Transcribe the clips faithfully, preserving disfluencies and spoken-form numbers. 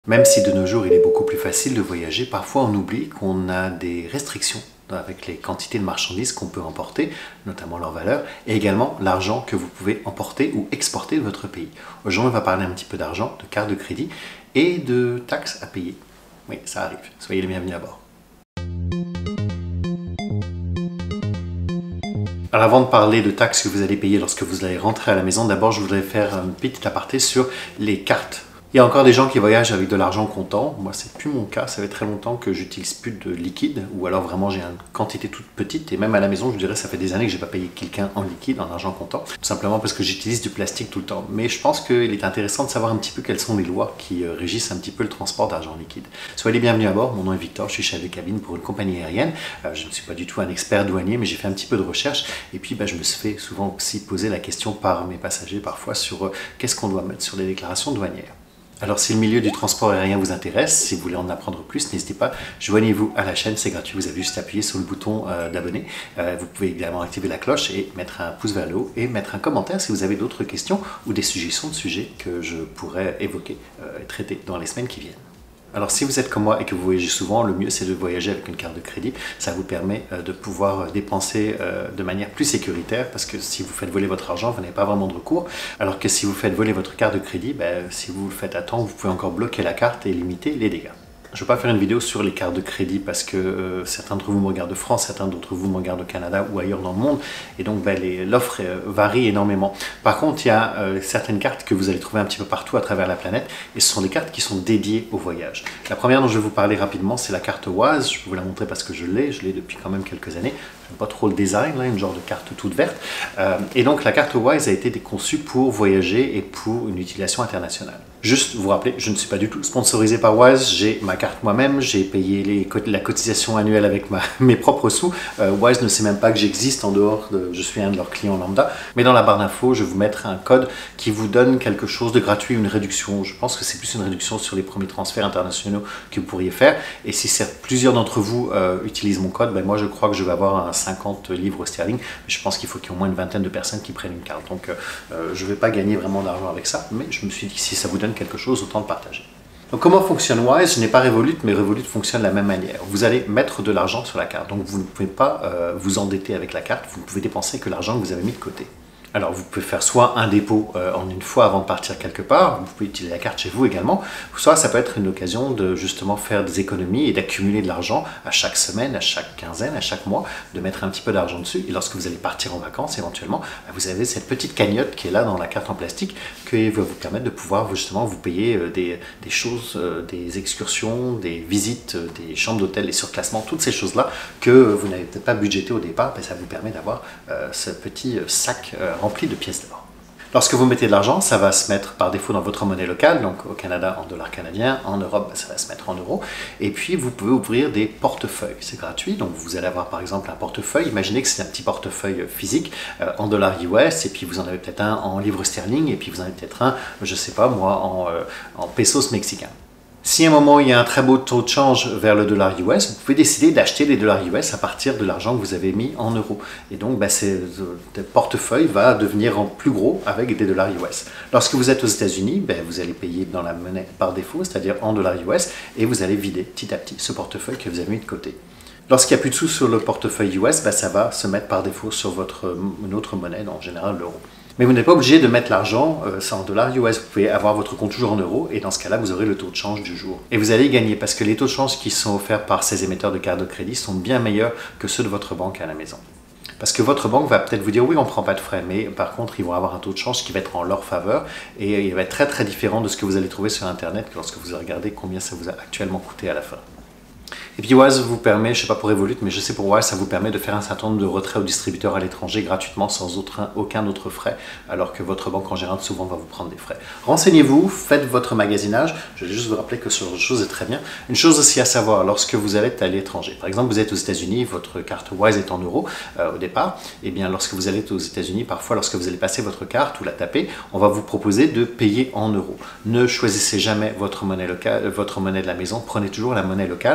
Même si de nos jours il est beaucoup plus facile de voyager, parfois on oublie qu'on a des restrictions avec les quantités de marchandises qu'on peut emporter, notamment leur valeur, et également l'argent que vous pouvez emporter ou exporter de votre pays. Aujourd'hui on va parler un petit peu d'argent, de carte de crédit et de taxes à payer. Oui, ça arrive. Soyez les bienvenus à bord. Alors avant de parler de taxes que vous allez payer lorsque vous allez rentrer à la maison, d'abord je voudrais faire un petit aparté sur les cartes. Il y a encore des gens qui voyagent avec de l'argent comptant. Moi, c'est plus mon cas. Ça fait très longtemps que j'utilise plus de liquide, ou alors vraiment j'ai une quantité toute petite. Et même à la maison, je dirais, ça fait des années que j'ai pas payé quelqu'un en liquide, en argent comptant, tout simplement parce que j'utilise du plastique tout le temps. Mais je pense qu'il est intéressant de savoir un petit peu quelles sont les lois qui régissent un petit peu le transport d'argent liquide. Soyez les bienvenus à bord. Mon nom est Victor. Je suis chef de cabine pour une compagnie aérienne. Euh, je ne suis pas du tout un expert douanier, mais j'ai fait un petit peu de recherche. Et puis, bah, je me suis fait souvent aussi poser la question par mes passagers parfois sur euh, qu'est-ce qu'on doit mettre sur les déclarations douanières. Alors si le milieu du transport aérien vous intéresse, si vous voulez en apprendre plus, n'hésitez pas, joignez-vous à la chaîne, c'est gratuit, vous avez juste à appuyer sur le bouton euh, d'abonner. Euh, vous pouvez également activer la cloche et mettre un pouce vers le haut et mettre un commentaire si vous avez d'autres questions ou des suggestions de sujets que je pourrais évoquer euh, et traiter dans les semaines qui viennent. Alors si vous êtes comme moi et que vous voyagez souvent, le mieux c'est de voyager avec une carte de crédit. Ça vous permet de pouvoir dépenser de manière plus sécuritaire parce que si vous faites voler votre argent, vous n'avez pas vraiment de recours. Alors que si vous faites voler votre carte de crédit, ben, si vous le faites à temps, vous pouvez encore bloquer la carte et limiter les dégâts. Je ne vais pas faire une vidéo sur les cartes de crédit parce que euh, certains d'entre vous me regardent de France, certains d'entre vous me regardent au Canada ou ailleurs dans le monde et donc ben, l'offre euh, varie énormément. Par contre, il y a euh, certaines cartes que vous allez trouver un petit peu partout à travers la planète et ce sont des cartes qui sont dédiées au voyage. La première dont je vais vous parler rapidement, c'est la carte Wise. Je vais vous la montrer parce que je l'ai, je l'ai depuis quand même quelques années. Je n'aime pas trop le design, là, une genre de carte toute verte. Euh, et donc la carte Wise a été conçue pour voyager et pour une utilisation internationale. Juste vous rappeler, je ne suis pas du tout sponsorisé par Wise, j'ai ma carte moi-même, j'ai payé les, la cotisation annuelle avec ma, mes propres sous. Euh, Wise ne sait même pas que j'existe en dehors de, je suis un de leurs clients lambda. Mais dans la barre d'infos, je vais vous mettre un code qui vous donne quelque chose de gratuit, une réduction. Je pense que c'est plus une réduction sur les premiers transferts internationaux que vous pourriez faire. Et si plusieurs d'entre vous euh, utilisent mon code, ben moi je crois que je vais avoir un cinquante livres sterling. Mais je pense qu'il faut qu'il y ait au moins une vingtaine de personnes qui prennent une carte. Donc euh, je ne vais pas gagner vraiment d'argent avec ça, mais je me suis dit que si ça vous donne quelque chose, autant le partager. Donc comment fonctionne Wise? Je n'ai pas Revolut, mais Revolut fonctionne de la même manière. Vous allez mettre de l'argent sur la carte, donc vous ne pouvez pas euh, vous endetter avec la carte, vous ne pouvez dépenser que l'argent que vous avez mis de côté. Alors vous pouvez faire soit un dépôt euh, en une fois avant de partir quelque part, vous pouvez utiliser la carte chez vous également, soit ça peut être une occasion de justement faire des économies et d'accumuler de l'argent à chaque semaine, à chaque quinzaine, à chaque mois, de mettre un petit peu d'argent dessus et lorsque vous allez partir en vacances éventuellement, vous avez cette petite cagnotte qui est là dans la carte en plastique qui va vous permettre de pouvoir justement vous payer des, des choses, des excursions, des visites, des chambres d'hôtel, des surclassements, toutes ces choses-là que vous n'avez peut-être pas budgété au départ, mais ça vous permet d'avoir euh, ce petit sac euh, rempli de pièces d'or. Lorsque vous mettez de l'argent, ça va se mettre par défaut dans votre monnaie locale, donc au Canada en dollars canadiens, en Europe ça va se mettre en euros, et puis vous pouvez ouvrir des portefeuilles, c'est gratuit, donc vous allez avoir par exemple un portefeuille, imaginez que c'est un petit portefeuille physique euh, en dollars U S, et puis vous en avez peut-être un en livres sterling, et puis vous en avez peut-être un, je sais pas moi, en, euh, en pesos mexicains. Si à un moment il y a un très beau taux de change vers le dollar U S, vous pouvez décider d'acheter les dollars U S à partir de l'argent que vous avez mis en euros. Et donc bah, ce portefeuille va devenir en plus gros avec des dollars U S. Lorsque vous êtes aux États-Unis, bah, vous allez payer dans la monnaie par défaut, c'est-à-dire en dollars U S, et vous allez vider petit à petit ce portefeuille que vous avez mis de côté. Lorsqu'il n'y a plus de sous sur le portefeuille U S, bah, ça va se mettre par défaut sur votre, une autre monnaie, en général l'euro. Mais vous n'êtes pas obligé de mettre l'argent euh, en dollars U S, vous pouvez avoir votre compte toujours en euros et dans ce cas-là, vous aurez le taux de change du jour. Et vous allez gagner parce que les taux de change qui sont offerts par ces émetteurs de cartes de crédit sont bien meilleurs que ceux de votre banque à la maison. Parce que votre banque va peut-être vous dire oui, on ne prend pas de frais, mais par contre, ils vont avoir un taux de change qui va être en leur faveur et il va être très très différent de ce que vous allez trouver sur Internet lorsque vous regardez combien ça vous a actuellement coûté à la fin. Et puis Wise vous permet, je ne sais pas pour Revolut, mais je sais pour Wise, ça vous permet de faire un certain nombre de retraits aux distributeurs à l'étranger gratuitement sans autre, aucun autre frais, alors que votre banque en général souvent va vous prendre des frais. Renseignez-vous, faites votre magasinage. Je vais juste vous rappeler que ce genre de choses est très bien. Une chose aussi à savoir, lorsque vous allez à l'étranger, par exemple vous êtes aux États-Unis, votre carte Wise est en euros euh, au départ, et bien lorsque vous allez aux États-Unis, parfois lorsque vous allez passer votre carte ou la taper, on va vous proposer de payer en euros. Ne choisissez jamais votre monnaie locale, votre monnaie de la maison, prenez toujours la monnaie locale. Euh,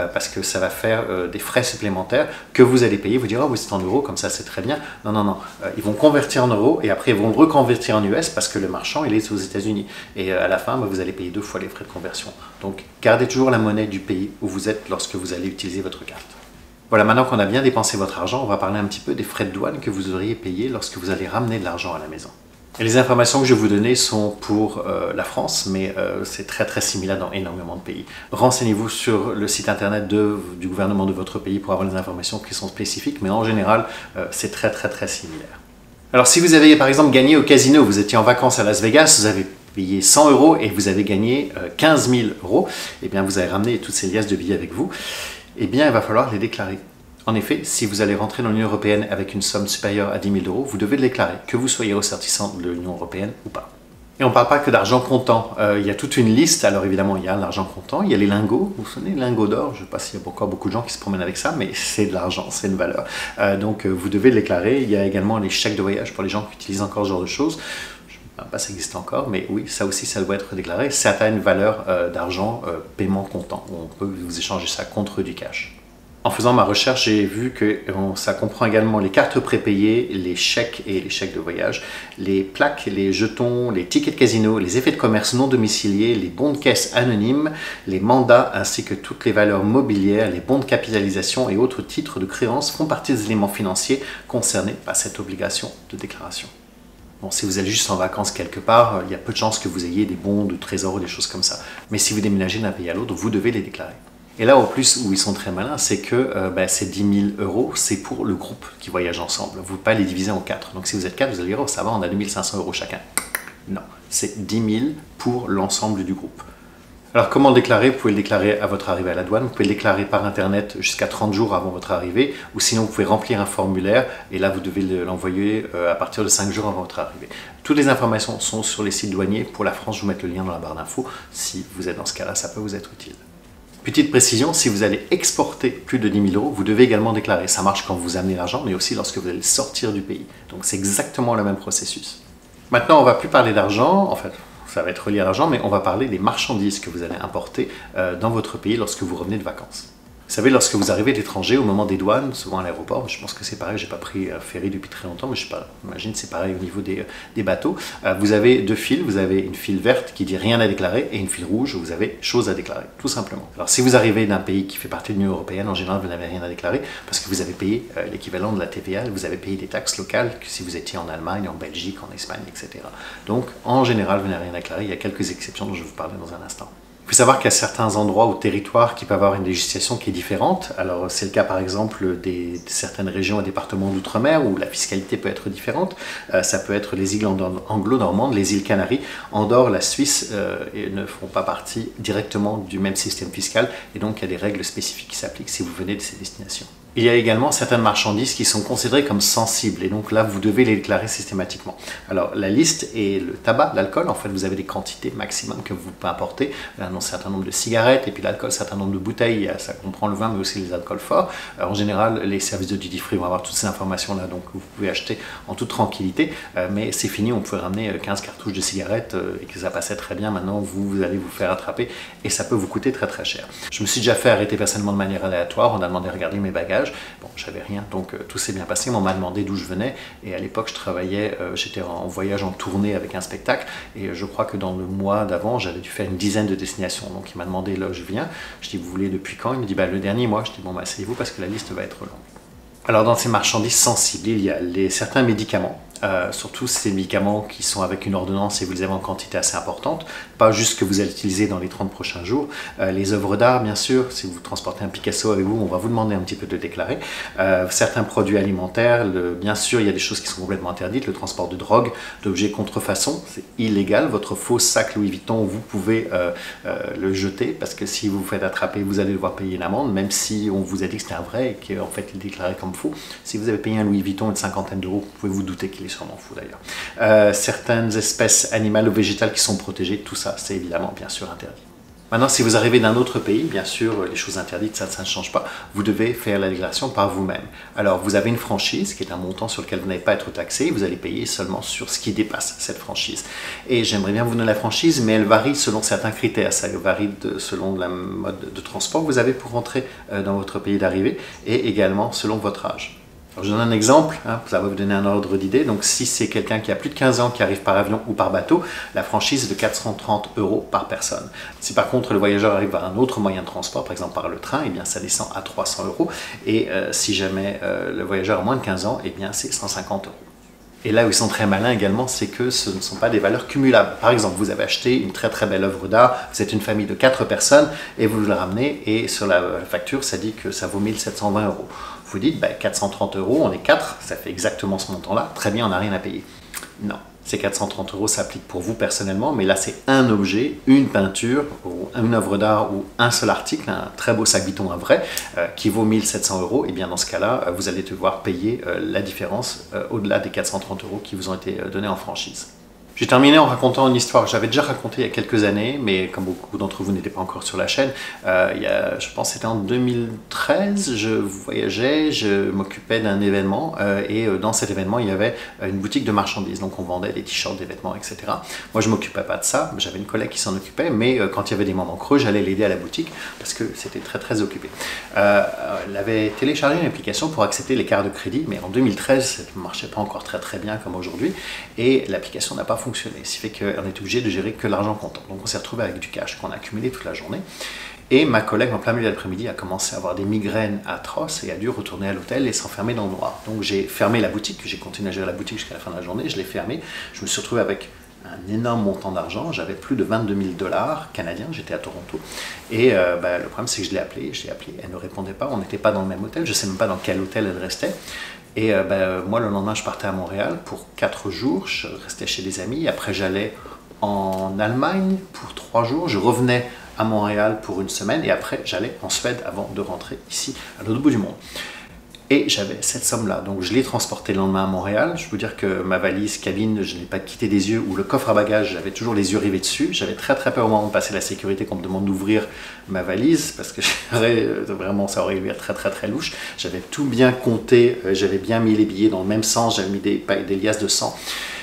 euh, parce que ça va faire euh, des frais supplémentaires que vous allez payer. Vous direz, oh oui, c'est en euros, comme ça c'est très bien. Non, non, non. Euh, ils vont convertir en euros et après ils vont le reconvertir en U S parce que le marchand il est aux États-Unis. Et euh, à la fin, bah, vous allez payer deux fois les frais de conversion. Donc gardez toujours la monnaie du pays où vous êtes lorsque vous allez utiliser votre carte. Voilà, maintenant qu'on a bien dépensé votre argent, on va parler un petit peu des frais de douane que vous auriez payés lorsque vous allez ramener de l'argent à la maison. Et les informations que je vais vous donner sont pour euh, la France, mais euh, c'est très très similaire dans énormément de pays. Renseignez-vous sur le site internet de, du gouvernement de votre pays pour avoir les informations qui sont spécifiques, mais en général, euh, c'est très très très similaire. Alors si vous avez par exemple gagné au casino, vous étiez en vacances à Las Vegas, vous avez payé cent euros et vous avez gagné euh, quinze mille euros, et bien vous avez ramené toutes ces liasses de billets avec vous, et bien il va falloir les déclarer. En effet, si vous allez rentrer dans l'Union européenne avec une somme supérieure à dix mille euros, vous devez le déclarer, que vous soyez ressortissant de l'Union européenne ou pas. Et on ne parle pas que d'argent comptant, euh, il y a toute une liste. Alors évidemment, il y a l'argent comptant, il y a les lingots, vous vous souvenez, les lingots d'or, je ne sais pas s'il y a encore beaucoup de gens qui se promènent avec ça, mais c'est de l'argent, c'est une valeur. Euh, donc euh, vous devez le déclarer. Il y a également les chèques de voyage pour les gens qui utilisent encore ce genre de choses. Je ne sais pas si ça existe encore, mais oui, ça aussi, ça doit être déclaré. Certaines valeurs euh, d'argent, euh, paiement comptant, on peut vous échanger ça contre du cash. En faisant ma recherche, j'ai vu que ça comprend également les cartes prépayées, les chèques et les chèques de voyage, les plaques, les jetons, les tickets de casino, les effets de commerce non domiciliés, les bons de caisse anonymes, les mandats ainsi que toutes les valeurs mobilières, les bons de capitalisation et autres titres de créance font partie des éléments financiers concernés par cette obligation de déclaration. Bon, si vous allez juste en vacances quelque part, il y a peu de chances que vous ayez des bons de trésor ou des choses comme ça. Mais si vous déménagez d'un pays à l'autre, vous devez les déclarer. Et là, au plus, où ils sont très malins, c'est que euh, ben, ces dix mille euros, c'est pour le groupe qui voyage ensemble. Vous ne pouvez pas les diviser en quatre. Donc si vous êtes quatre, vous allez dire, oh ça va, on a deux mille cinq cents euros chacun. Non, c'est dix mille pour l'ensemble du groupe. Alors comment le déclarer? Vous pouvez le déclarer à votre arrivée à la douane, vous pouvez le déclarer par internet jusqu'à trente jours avant votre arrivée, ou sinon vous pouvez remplir un formulaire, et là vous devez l'envoyer à partir de cinq jours avant votre arrivée. Toutes les informations sont sur les sites douaniers. Pour la France, je vous mets le lien dans la barre d'infos. Si vous êtes dans ce cas-là, ça peut vous être utile. Petite précision, si vous allez exporter plus de dix mille euros, vous devez également déclarer. Ça marche quand vous amenez l'argent, mais aussi lorsque vous allez sortir du pays. Donc c'est exactement le même processus. Maintenant, on ne va plus parler d'argent, en fait, ça va être relié à l'argent, mais on va parler des marchandises que vous allez importer euh, dans votre pays lorsque vous revenez de vacances. Vous savez, lorsque vous arrivez de l'étranger, au moment des douanes, souvent à l'aéroport, je pense que c'est pareil, j'ai pas pris un ferry depuis très longtemps, mais je sais pas, j'imagine c'est pareil au niveau des, des bateaux. Euh, vous avez deux fils, vous avez une file verte qui dit rien à déclarer et une file rouge où vous avez choses à déclarer, tout simplement. Alors si vous arrivez d'un pays qui fait partie de l'Union européenne, en général vous n'avez rien à déclarer parce que vous avez payé euh, l'équivalent de la T V A, vous avez payé des taxes locales que si vous étiez en Allemagne, en Belgique, en Espagne, et cetera. Donc en général vous n'avez rien à déclarer, il y a quelques exceptions dont je vais vous parler dans un instant. Il faut savoir qu'il y a certains endroits ou territoires qui peuvent avoir une législation qui est différente. Alors c'est le cas par exemple des, de certaines régions et départements d'outre-mer où la fiscalité peut être différente. Euh, ça peut être les îles anglo-normandes, les îles Canaries. Andorre, la Suisse euh, ne font pas partie directement du même système fiscal et donc il y a des règles spécifiques qui s'appliquent si vous venez de ces destinations. Il y a également certaines marchandises qui sont considérées comme sensibles et donc là vous devez les déclarer systématiquement. Alors la liste est le tabac, l'alcool, en fait vous avez des quantités maximum que vous pouvez importer, un certain nombre de cigarettes et puis l'alcool, un certain nombre de bouteilles, ça comprend le vin mais aussi les alcools forts. En général les services de duty free vont avoir toutes ces informations là donc vous pouvez acheter en toute tranquillité, mais c'est fini, on peut ramener quinze cartouches de cigarettes et que ça passait très bien, maintenant vous, vous allez vous faire attraper et ça peut vous coûter très très cher. Je me suis déjà fait arrêter personnellement de manière aléatoire, on a demandé à regarder mes bagages. Bon, j'avais rien, donc euh, tout s'est bien passé. On m'a demandé d'où je venais et à l'époque je travaillais, euh, j'étais en voyage en tournée avec un spectacle et je crois que dans le mois d'avant j'avais dû faire une dizaine de destinations. Donc il m'a demandé là où je viens. Je dis vous voulez depuis quand? Il me dit bah le dernier mois. Je dis bon bah asseyez-vous parce que la liste va être longue. Alors dans ces marchandises sensibles, il y a les, certains médicaments. Euh, surtout ces médicaments qui sont avec une ordonnance et vous les avez en quantité assez importante, pas juste que vous allez utiliser dans les trente prochains jours. Euh, les œuvres d'art, bien sûr, si vous transportez un Picasso avec vous, on va vous demander un petit peu de le déclarer. Euh, certains produits alimentaires, le, bien sûr, il y a des choses qui sont complètement interdites, le transport de drogue, d'objets contrefaçon, c'est illégal. Votre faux sac Louis Vuitton, vous pouvez euh, euh, le jeter parce que si vous vous faites attraper, vous allez devoir payer une amende, même si on vous a dit que c'était un vrai et qu'en fait il est déclaré comme faux. Si vous avez payé un Louis Vuitton une cinquantaine d'euros, vous pouvez vous douter qu'il est sûrement fou d'ailleurs. Euh, certaines espèces animales ou végétales qui sont protégées, tout ça c'est évidemment bien sûr interdit. Maintenant, si vous arrivez d'un autre pays, bien sûr, les choses interdites, ça, ça ne change pas. Vous devez faire la déclaration par vous-même. Alors, vous avez une franchise, qui est un montant sur lequel vous n'allez pas être taxé. Vous allez payer seulement sur ce qui dépasse cette franchise. Et j'aimerais bien vous donner la franchise, mais elle varie selon certains critères. Ça varie de, selon le mode de transport que vous avez pour rentrer dans votre pays d'arrivée et également selon votre âge. Alors, je donne un exemple, hein, ça va vous donner un ordre d'idée. Donc si c'est quelqu'un qui a plus de quinze ans qui arrive par avion ou par bateau, la franchise est de quatre cent trente euros par personne. Si par contre le voyageur arrive par un autre moyen de transport, par exemple par le train, eh bien ça descend à trois cents euros. Et euh, si jamais euh, le voyageur a moins de quinze ans, eh bien c'est cent cinquante euros. Et là où ils sont très malins également, c'est que ce ne sont pas des valeurs cumulables. Par exemple, vous avez acheté une très très belle œuvre d'art, vous êtes une famille de quatre personnes et vous la ramenez et sur la facture, ça dit que ça vaut mille sept cent vingt euros. Vous dites, bah, quatre cent trente euros, on est quatre, ça fait exactement ce montant-là, très bien, on n'a rien à payer. Non. Ces quatre cent trente euros s'appliquent pour vous personnellement, mais là c'est un objet, une peinture, ou une œuvre d'art ou un seul article, un très beau sac Vuitton, un vrai, euh, qui vaut mille sept cents euros. Et bien dans ce cas-là, euh, vous allez devoir payer euh, la différence euh, au-delà des quatre cent trente euros qui vous ont été euh, donnés en franchise. J'ai terminé en racontant une histoire que j'avais déjà racontée il y a quelques années, mais comme beaucoup d'entre vous n'étaient pas encore sur la chaîne, euh, il y a, je pense que c'était en deux mille treize, je voyageais, je m'occupais d'un événement, euh, et dans cet événement, il y avait une boutique de marchandises, donc on vendait des t-shirts, des vêtements, et cetera. Moi, je ne m'occupais pas de ça, j'avais une collègue qui s'en occupait, mais euh, quand il y avait des moments creux, j'allais l'aider à la boutique, parce que c'était très très occupé. Euh, elle avait téléchargé une application pour accepter les cartes de crédit, mais en deux mille treize, ça ne marchait pas encore très très bien comme aujourd'hui, et l'application n'a pas fonctionné. Fonctionner. Ce qui fait qu'on est obligé de gérer que l'argent comptant. Donc on s'est retrouvé avec du cash qu'on a accumulé toute la journée. Et ma collègue, en plein milieu de l'après-midi, a commencé à avoir des migraines atroces et a dû retourner à l'hôtel et s'enfermer dans le noir. Donc j'ai fermé la boutique, j'ai continué à gérer la boutique jusqu'à la fin de la journée, je l'ai fermée. Je me suis retrouvé avec un énorme montant d'argent, j'avais plus de vingt-deux mille dollars canadiens, j'étais à Toronto. Et euh, bah, le problème c'est que je l'ai appelée, je l'ai appelée, elle ne répondait pas, on n'était pas dans le même hôtel, je ne sais même pas dans quel hôtel elle restait. Et euh, ben, moi, le lendemain, je partais à Montréal pour quatre jours. Je restais chez des amis. Après, j'allais en Allemagne pour trois jours. Je revenais à Montréal pour une semaine. Et après, j'allais en Suède avant de rentrer ici, à l'autre bout du monde. Et j'avais cette somme-là. Donc, je l'ai transportée le lendemain à Montréal. Je peux dire que ma valise cabine, je ne l'ai pas quittée des yeux. Ou le coffre à bagages, j'avais toujours les yeux rivés dessus. J'avais très très peur au moment de passer la sécurité qu'on me demande d'ouvrir ma valise. Parce que vraiment, ça aurait l'air très très très louche. J'avais tout bien compté. J'avais bien mis les billets dans le même sens. J'avais mis des, des liasses de sang.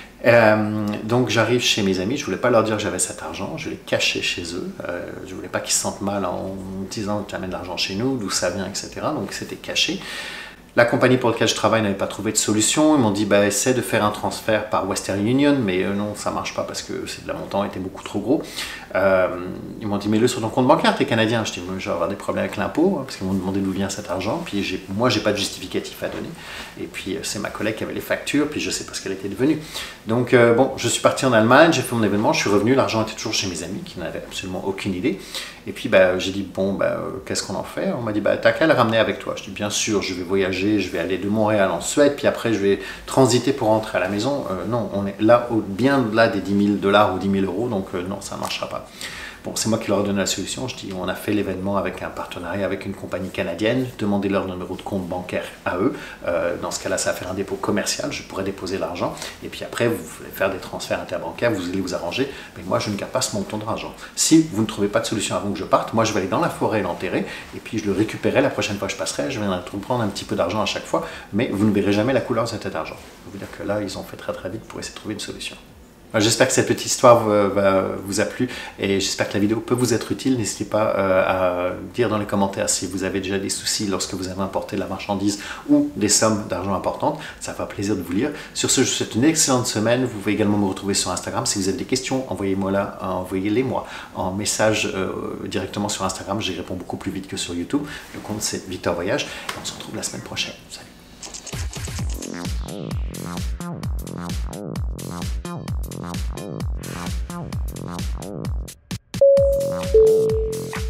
Euh, donc j'arrive chez mes amis, je voulais pas leur dire que j'avais cet argent, je l'ai caché chez eux, euh, je voulais pas qu'ils se sentent mal en me disant tu amènes de l'argent chez nous, d'où ça vient, et cetera. Donc c'était caché. La compagnie pour laquelle je travaille n'avait pas trouvé de solution. Ils m'ont dit bah, essaie de faire un transfert par Western Union, mais euh, non, ça marche pas parce que le montant était beaucoup trop gros. Euh, ils m'ont dit mets-le sur ton compte bancaire, t'es canadien. Je dis je vais avoir des problèmes avec l'impôt, hein, parce qu'ils m'ont demandé d'où vient cet argent. Puis moi, j'ai pas de justificatif à donner. Et puis euh, c'est ma collègue qui avait les factures, puis je sais pas ce qu'elle était devenue. Donc euh, bon, je suis parti en Allemagne, j'ai fait mon événement, je suis revenu, l'argent était toujours chez mes amis qui n'avaient absolument aucune idée. Et puis bah, j'ai dit bon, bah, euh, qu'est-ce qu'on en fait? On m'a dit bah, t'as qu'à le ramener avec toi. Je dis bien sûr, je vais voyager, je vais aller de Montréal en Suède, puis après je vais transiter pour rentrer à la maison. Euh, non, on est là, au, bien au-delà des dix mille dollars ou dix mille euros, donc euh, non, ça ne marchera pas. Bon, c'est moi qui leur ai donné la solution. Je dis, on a fait l'événement avec un partenariat avec une compagnie canadienne. Demandez leur numéro de compte bancaire à eux. Euh, dans ce cas-là, ça va faire un dépôt commercial. Je pourrais déposer l'argent. Et puis après, vous voulez faire des transferts interbancaires, vous allez vous arranger. Mais moi, je ne garde pas ce montant d'argent. Si vous ne trouvez pas de solution avant que je parte, moi, je vais aller dans la forêt l'enterrer. Et puis, je le récupérerai la prochaine fois que je passerai. Je viendrai prendre un petit peu d'argent à chaque fois. Mais vous ne verrez jamais la couleur de cet argent. Je peux vous dire que là, ils ont fait très très vite pour essayer de trouver une solution. J'espère que cette petite histoire vous a plu et j'espère que la vidéo peut vous être utile. N'hésitez pas à dire dans les commentaires si vous avez déjà des soucis lorsque vous avez importé de la marchandise ou des sommes d'argent importantes. Ça fera plaisir de vous lire. Sur ce, je vous souhaite une excellente semaine. Vous pouvez également me retrouver sur Instagram. Si vous avez des questions, envoyez-moi là, envoyez-les moi en message euh, directement sur Instagram. J'y réponds beaucoup plus vite que sur YouTube. Le compte c'est Victor Voyage et on se retrouve la semaine prochaine. Salut. Wow.